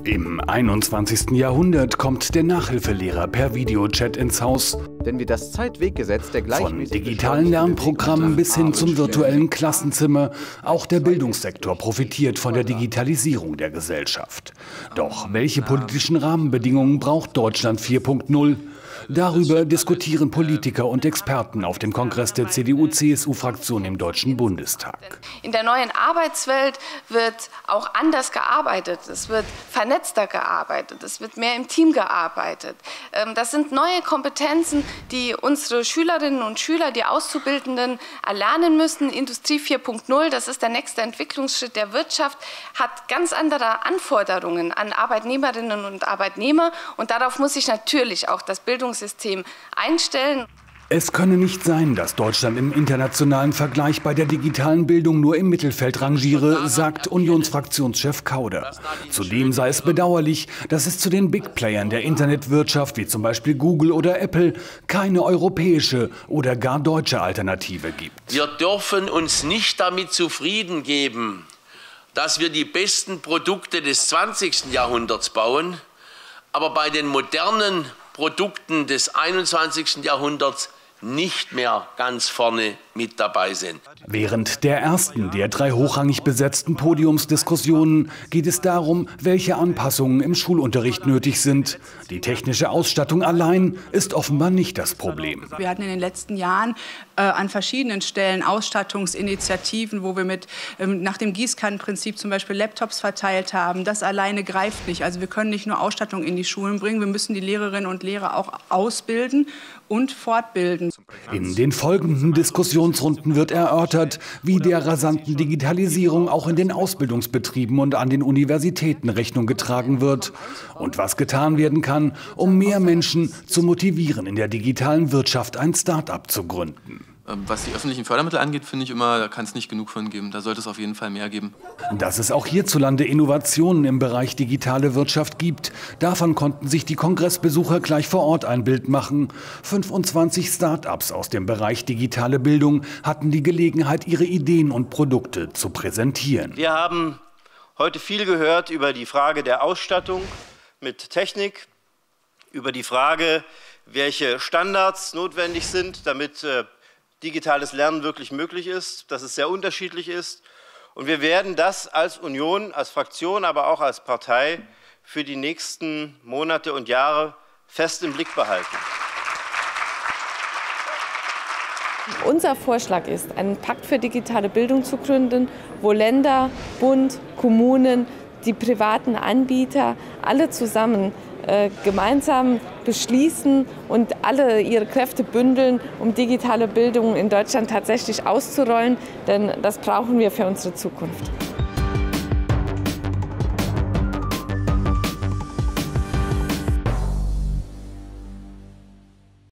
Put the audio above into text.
Im 21. Jahrhundert kommt der Nachhilfelehrer per Videochat ins Haus. Denn wie das Zeitweggesetz der Von digitalen Lernprogrammen bis hin zum virtuellen Klassenzimmer, auch der Bildungssektor profitiert von der Digitalisierung der Gesellschaft. Doch welche politischen Rahmenbedingungen braucht Deutschland 4.0? Darüber diskutieren Politiker und Experten auf dem Kongress der CDU-CSU-Fraktion im Deutschen Bundestag. In der neuen Arbeitswelt wird auch anders gearbeitet. Es wird vernetzter gearbeitet. Es wird mehr im Team gearbeitet. Das sind neue Kompetenzen, die unsere Schülerinnen und Schüler, die Auszubildenden, erlernen müssen. Industrie 4.0, das ist der nächste Entwicklungsschritt der Wirtschaft, hat ganz andere Anforderungen an Arbeitnehmerinnen und Arbeitnehmer. Und darauf muss sich natürlich auch das Bildungssystem einstellen. Es könne nicht sein, dass Deutschland im internationalen Vergleich bei der digitalen Bildung nur im Mittelfeld rangiere, sagt Unionsfraktionschef Kauder. Zudem sei es bedauerlich, dass es zu den Big Playern der Internetwirtschaft, wie zum Beispiel Google oder Apple, keine europäische oder gar deutsche Alternative gibt. Wir dürfen uns nicht damit zufrieden geben, dass wir die besten Produkte des 20. Jahrhunderts bauen, aber bei den modernen Produkten des 21. Jahrhunderts nicht mehr ganz vorne mit dabei sind. Während der ersten der 3 hochrangig besetzten Podiumsdiskussionen geht es darum, welche Anpassungen im Schulunterricht nötig sind. Die technische Ausstattung allein ist offenbar nicht das Problem. Wir hatten in den letzten Jahren an verschiedenen Stellen Ausstattungsinitiativen, wo wir nach dem Gießkannenprinzip zum Beispiel Laptops verteilt haben. Das alleine greift nicht. Also wir können nicht nur Ausstattung in die Schulen bringen, wir müssen die Lehrerinnen und Lehrer auch ausbilden und fortbilden. In den folgenden Diskussionsrunden wird erörtert, wie der rasanten Digitalisierung auch in den Ausbildungsbetrieben und an den Universitäten Rechnung getragen wird und was getan werden kann, um mehr Menschen zu motivieren, in der digitalen Wirtschaft ein Start-up zu gründen. Was die öffentlichen Fördermittel angeht, finde ich immer, da kann es nicht genug von geben. Da sollte es auf jeden Fall mehr geben. Dass es auch hierzulande Innovationen im Bereich digitale Wirtschaft gibt, davon konnten sich die Kongressbesucher gleich vor Ort ein Bild machen. 25 Start-ups aus dem Bereich digitale Bildung hatten die Gelegenheit, ihre Ideen und Produkte zu präsentieren. Wir haben heute viel gehört über die Frage der Ausstattung mit Technik, über die Frage, welche Standards notwendig sind, damit digitales Lernen wirklich möglich ist, dass es sehr unterschiedlich ist. Und wir werden das als Union, als Fraktion, aber auch als Partei für die nächsten Monate und Jahre fest im Blick behalten. Unser Vorschlag ist, einen Pakt für digitale Bildung zu gründen, wo Länder, Bund, Kommunen, die privaten Anbieter alle zusammen gemeinsam beschließen und alle ihre Kräfte bündeln, um digitale Bildung in Deutschland tatsächlich auszurollen, denn das brauchen wir für unsere Zukunft.